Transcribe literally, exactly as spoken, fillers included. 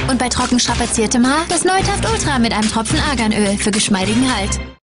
Und bei trocken strapaziertem Haar das Neutaft Ultra mit einem Tropfen Arganöl für geschmeidigen Halt.